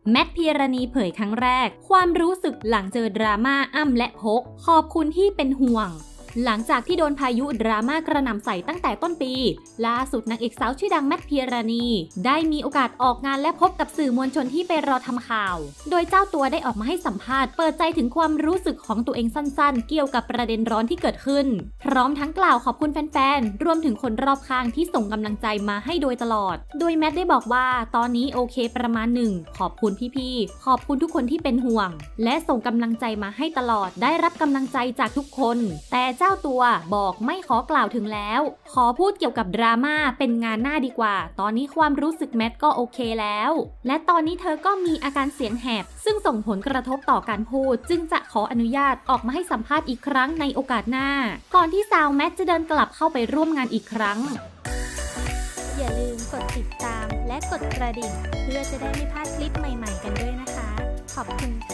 แมท พีรณีเผยครั้งแรกความรู้สึกหลังเจอดราม่าอ้ำและพกขอบคุณที่เป็นห่วงหลังจากที่โดนพายุดราม่ากระหน่ำใส่ตั้งแต่ต้นปีล่าสุดนางเอกสาวชื่อดังแมท พีรณีได้มีโอกาสออกงานและพบกับสื่อมวลชนที่ไปรอทำข่าวโดยเจ้าตัวได้ออกมาให้สัมภาษณ์เปิดใจถึงความรู้สึกของตัวเองสั้นๆเกี่ยวกับประเด็นร้อนที่เกิดขึ้นพร้อมทั้งกล่าวขอบคุณแฟนๆรวมถึงคนรอบข้างที่ส่งกำลังใจมาให้โดยตลอดโดยแมทได้บอกว่าตอนนี้โอเคประมาณหนึ่งขอบคุณพี่ๆขอบคุณทุกคนที่เป็นห่วงและส่งกำลังใจมาให้ตลอดได้รับกำลังใจจากทุกคนแต่เจ้าตัวบอกไม่ขอกล่าวถึงแล้วขอพูดเกี่ยวกับดราม่าเป็นงานหน้าดีกว่าตอนนี้ความรู้สึกแมทก็โอเคแล้วและตอนนี้เธอก็มีอาการเสียงแหบซึ่งส่งผลกระทบต่อการพูดจึงจะขออนุญาตออกมาให้สัมภาษณ์อีกครั้งในโอกาสหน้าก่อนที่สาวแมทจะเดินกลับเข้าไปร่วมงานอีกครั้งอย่าลืมกดติดตามและกดกระดิ่งเพื่อจะได้ไม่พลาดคลิปใหม่ๆกันด้วยนะคะขอบคุณค่ะ